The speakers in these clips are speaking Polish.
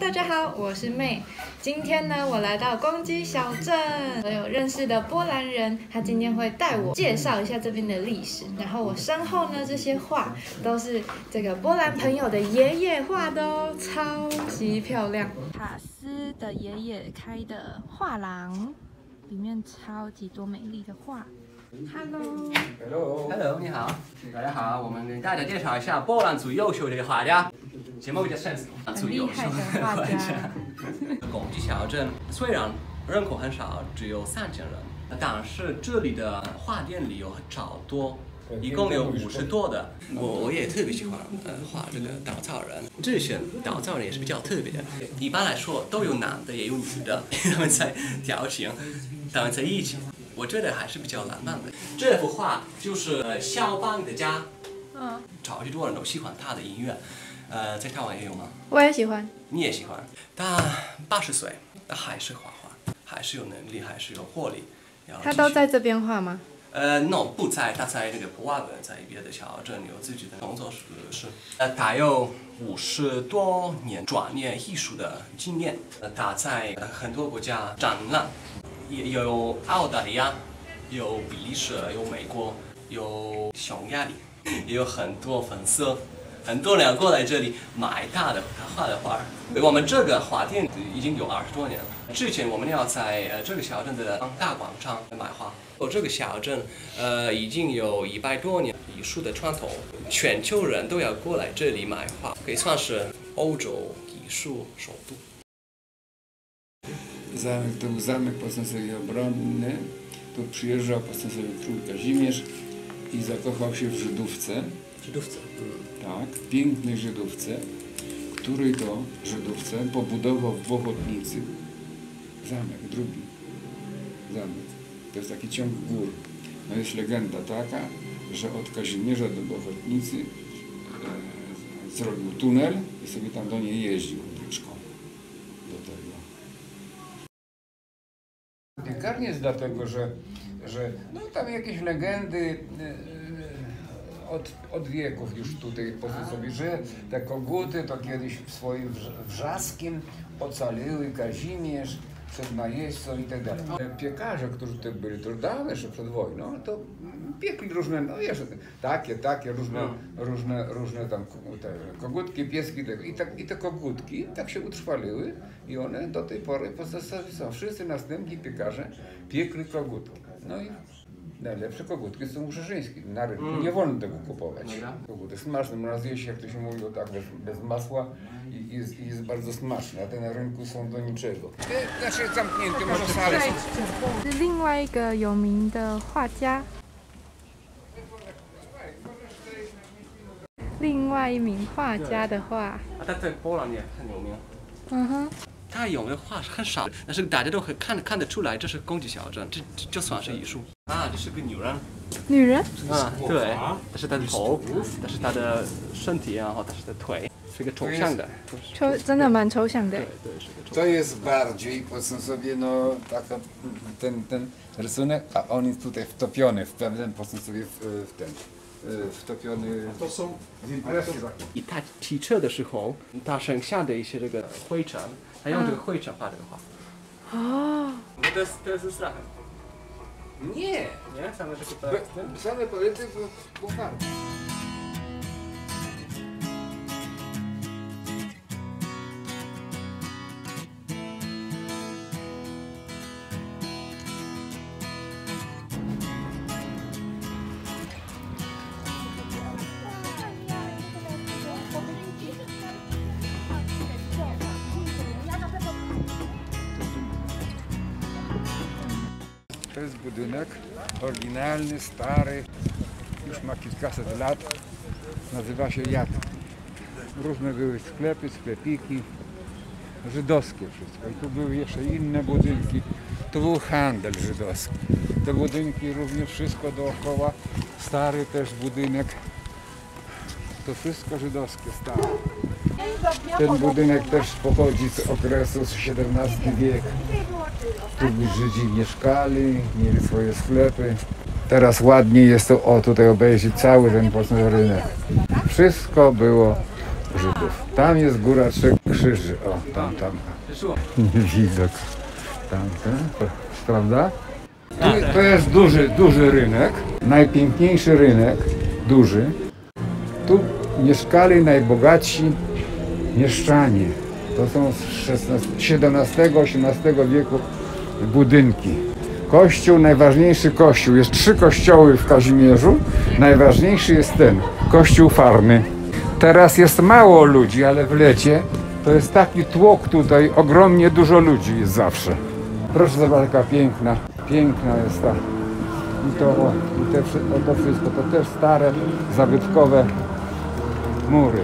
大家好，我是妹。今天呢，我来到公鸡小镇，我有认识的波兰人，他今天会带我介绍一下这边的历史。然后我身后呢，这些画都是这个波兰朋友的爷爷画的哦，超级漂亮。塔斯的爷爷开的画廊，里面超级多美丽的画。 Hello， 你好，大家好，我们给大家介绍一下波兰最优秀的画家，节目叫 Sense， 最优秀的画家。公鸡小镇虽然人口很少，只有3000人，但是这里的画店里有超多，一共有50多的。我也特别喜欢画这个稻草人，这些稻草人也是比较特别的。一般来说都有男的也有女的，他们在调情，他们在一起。我觉得还是比较浪漫的。这幅画就是肖邦的家，超级多人都喜欢他的音乐，在台湾也有吗？ 我也喜欢。 你也喜欢？他80岁，还是画画，还是有能力，还是有活力。 他都在这边画吗 ？No， 不在，他在那个普瓦文，在别的小镇有自己的工作室。他有50多年专业艺术的经验，他在很多国家展览。也有澳大利亚，有比利时，有美国，有匈牙利，也有很多粉丝，很多人过来这里买他画的画。我们这个画店已经有20多年了。之前我们要在这个小镇的大广场买画。这个小镇已经有100多年艺术的传统，全球人都要过来这里买画，可以算是欧洲艺术首都。 Zamek to był zamek potem sobie obronny. Tu przyjeżdżał potem sobie król Kazimierz i zakochał się w Żydówce. Żydówce? Tak, pięknej Żydówce, której to Żydówce pobudował w Bochotnicy zamek, drugi zamek. To jest taki ciąg gór. No jest legenda taka, że od Kazimierza do Bochotnicy zrobił tunel i sobie tam do niej jeździł uliczką. Do tego. Piekarnia jest dlatego, że no tam jakieś legendy od wieków już tutaj powiedzmy sobie, że te koguty to kiedyś w swoim wrzaskiem ocaliły Kazimierz przed najeźdźcą i tak dalej. Piekarze, którzy tutaj byli, to już dawno jeszcze przed wojną, to piekli różne, no jeszcze takie różne tam te kogutki, pieski i te kogutki tak się utrwaliły i one do tej pory są. Wszyscy następni piekarze piekli kogutki. No i najlepsze kogutki są uszerzyńskie. Na rynku nie wolno tego kupować. Koguty smaczne, można zjeść, jak to się mówiło, tak bez masła i jest bardzo smaczne, a te na rynku są do niczego. Znaczy zamknięte, może salę. 是另外一个有名的画家，另外一名画家的画。 他在波兰也很有名。他有的画是很少，但是大家都看得出来，这是公鸡小镇，这就算是艺术。这是个女人。 女人？ 对，这是她的头，这是她的身体，然后这是她的腿，是一个抽象的。 真的蛮抽象的。 对，是个抽象。 To jest bardziej, powiedzmy sobie, no taka, ten rysunek, a on jest tutaj wtopiony w pewien, powiedzmy sobie w ten. Wtopiony. To są impresje takie. 以他骑车的时候，他剩下的一些这个灰尘，他用这个灰尘画这个画。To jest strachem. Nie, same takie projekty. Same projekty bucharki. To jest budynek oryginalny, stary, już ma kilkaset lat, nazywa się Jad. Różne były sklepy, sklepiki, żydowskie wszystko. I tu były jeszcze inne budynki, tu był handel żydowski. Te budynki również wszystko dookoła, stary też budynek, to wszystko żydowskie, stare. Ten budynek też pochodzi z okresu XVII wiek. Tu Żydzi mieszkali, mieli swoje sklepy. Teraz ładnie jest to, tutaj obejrzeć cały ten rynek. Wszystko było Żydów. Tam jest Góra Trzech Krzyży. O, tam. Widok. Tamten, prawda? To jest duży rynek. Najpiękniejszy rynek. Duży. Tu mieszkali najbogatsi mieszczanie. To są z XVII-XVIII wieku budynki. Kościół, najważniejszy kościół. Jest 3 kościoły w Kazimierzu. Najważniejszy jest ten, kościół Farny. Teraz jest mało ludzi, ale w lecie to jest taki tłok tutaj, ogromnie dużo ludzi jest zawsze. Proszę zobaczyć, jaka piękna jest ta. I to wszystko, to też stare, zabytkowe mury.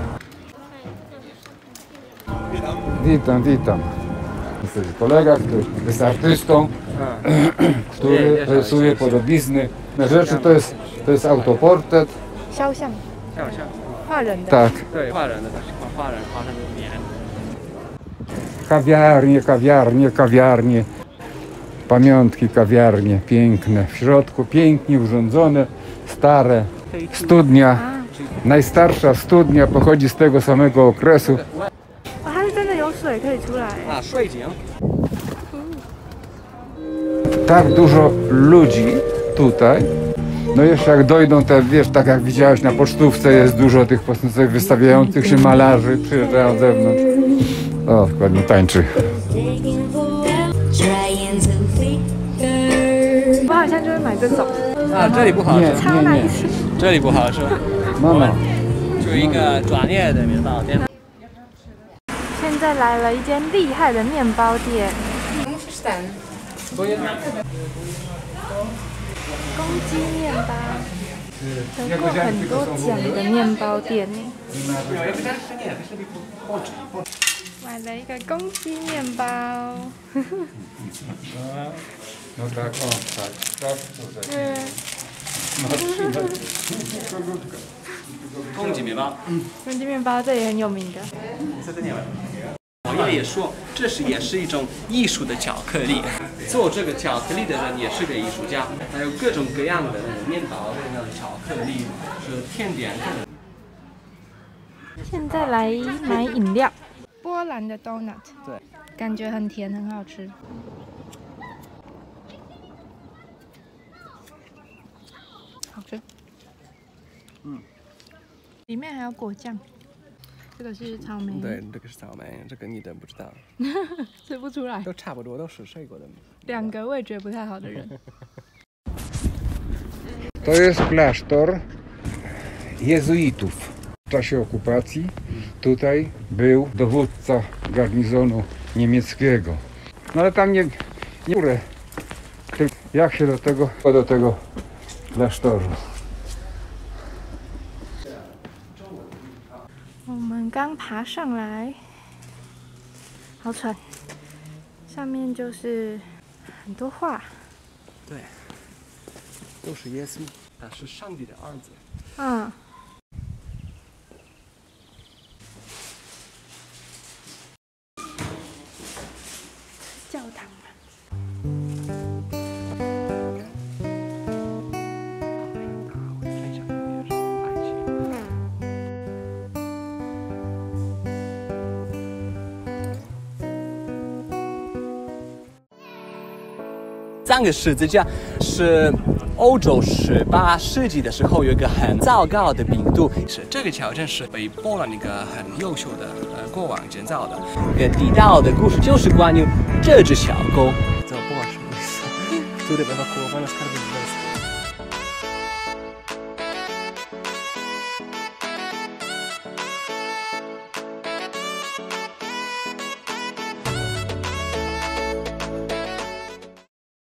Witam. Jest kolega, który jest artystą, który rysuje podobizny. Rzeczy to jest autoportret. 肖像，画人的。 Tak. 对，画人的，画人画成脸。 Kawiarnie. Pamiątki, kawiarnie, piękne. W środku pięknie urządzone, stare. Studnia. Najstarsza studnia pochodzi z tego samego okresu. 它是真的有水可以出来。 啊，水井。 Tak dużo ludzi tutaj. No jeszcze jak dojdą te, wiesz, tak jak widziałeś na pocztówce, jest dużo tych wystawiających się malarzy, przyjeżdżają z zewnątrz. O, dokładnie tańczy. 我好像就会买这种， 啊，这里不好吃， 超难吃。 这里不好吃。 No. 就一个专业的面包店。 现在来了一间厉害的面包店，公鸡面包，得过很多奖的面包店呢。买了一个公鸡面包。 No tak, o, tak, tutaj. 公鸡面包。 公鸡面包这也很有名的。 我也说，这也是一种艺术的巧克力。做这个巧克力的人也是个艺术家，还有各种各样的那种面包、那种巧克力、是甜点。 现在来买饮料，波兰的 donut， 对， 感觉很甜，很好吃。好吃。里面还有果酱，这个是草莓， 对，这个是草莓，这个你都不知道， 吃不出来。 都差不多，都是水果的。 两个味觉不太好的人。 To jest klasztor jezuitów. W czasie okupacji tutaj był dowódca garnizonu niemieckiego. No ale tam nie jak się do tego klasztoru. 我们刚爬上来，好喘。上面就是很多画。 对，都是耶稣，他是上帝的儿子。 嗯。教堂嘛。 三个十字架是欧洲18世纪的时候有一个很糟糕的病毒，是这个桥镇是被波兰一个很优秀的国王建造的。一个地道的故事就是关于这只小狗。这不什么意思？就得把它过完了，看不懂。